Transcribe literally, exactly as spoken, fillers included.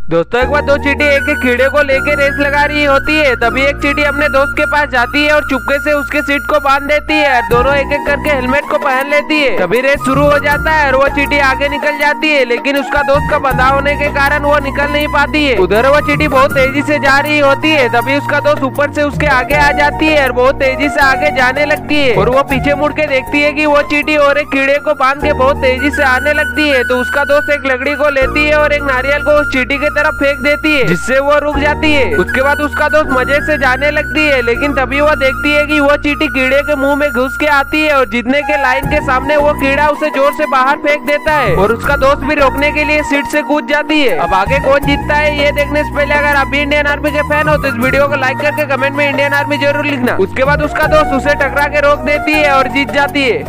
दोस्तों एक बार दो चींटी एक एक कीड़े को लेके रेस लगा रही होती है। तभी एक चींटी अपने दोस्त के पास जाती है और चुपके से उसके सीट को बांध देती है और दोनों एक एक करके हेलमेट को पहन लेती है। तभी रेस शुरू हो जाता है और वो चींटी आगे निकल जाती है, लेकिन उसका दोस्त का बंधा होने के कारण वो निकल नहीं पाती है। उधर वो चींटी बहुत तेजी से जा रही होती है। तभी उसका दोस्त ऊपर से उसके आगे आ जाती है और बहुत तेजी से आगे जाने लगती है और वो पीछे मुड़ के देखती है कि वो चींटी और एक कीड़े को बांध के बहुत तेजी से आने लगती है। तो उसका दोस्त एक लकड़ी को लेती है और एक नारियल को उस चींटी की तरफ फेंक देती है, जिससे वो रुक जाती है। उसके बाद उसका दोस्त मजे से जाने लगती है, लेकिन तभी वो देखती है कि वो चींटी कीड़े के मुंह में घुस के आती है और जीतने के लाइन के सामने वो कीड़ा उसे जोर से बाहर फेंक देता है और उसका दोस्त भी रोकने के लिए सीट से कूद जाती है। अब आगे कौन जीतता है ये देखने से पहले अगर आप भी इंडियन आर्मी के फैन हो तो इस वीडियो को लाइक करके कमेंट में इंडियन आर्मी जरूर लिखना। उसके बाद उसका दोस्त उसे टकरा के रोक देती है और जीत जाती है।